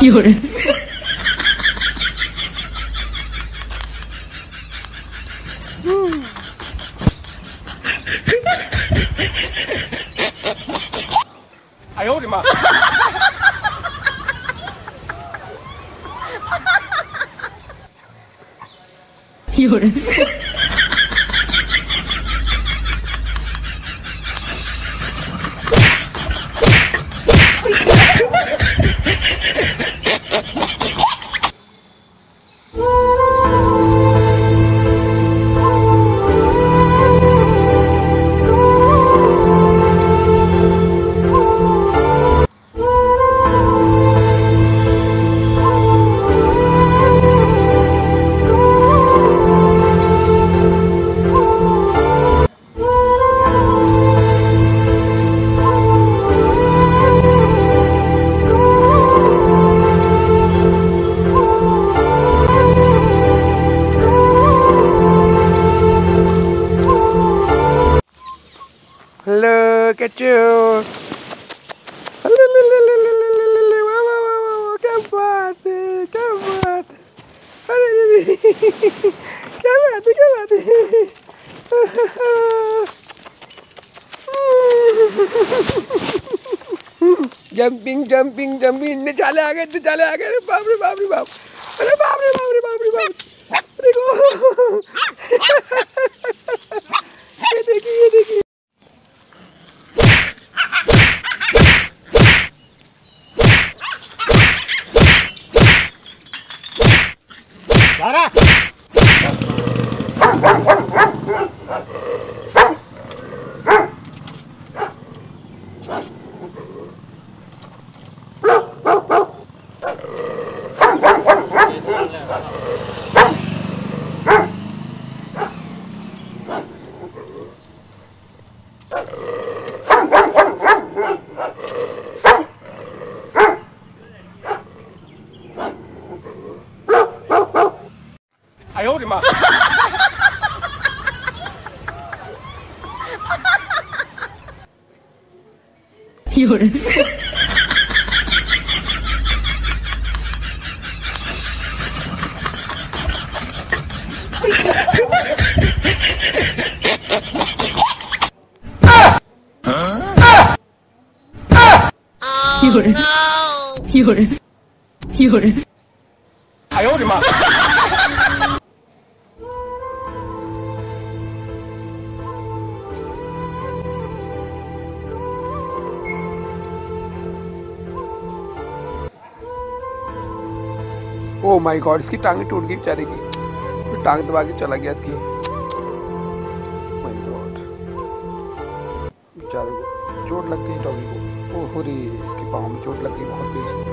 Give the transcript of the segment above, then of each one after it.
有人。 哎呦我的妈！ 有人。 Look at you. क्या बात है, क्या बात है, क्या बात है, क्या बात है। जंपिंग जंपिंग जंपिंग ने चाले आ गए, चाले आ गए। बाप रे बाप रे बाप, अरे बाप रे बाप रे बाप रे बाप, देखो ये देखिए, ये देखिए। Lara!哎呦我的妈！ 有人。有人。有人。有人。 哎呦我的妈！ओह माय गॉड, इसकी टांगे टूट गई बेचारे की, तो टांग दबा के चला गया इसकी। माय गॉड, बेचारे को चोट लग गई डॉगी को। ओह रे, इसके पाँव में चोट लग गई बहुत तेज।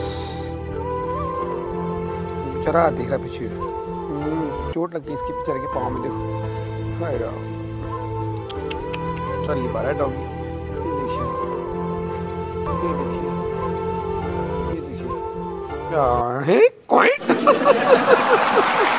बेचारा देख रहा पीछे, चोट लग गई इसके बेचारे के पाँव में, देखो। हाय राम, चल नहीं पा रहा है डॉगी। ये देखिए, ये देखिए, ये देखिए, क्या है कोई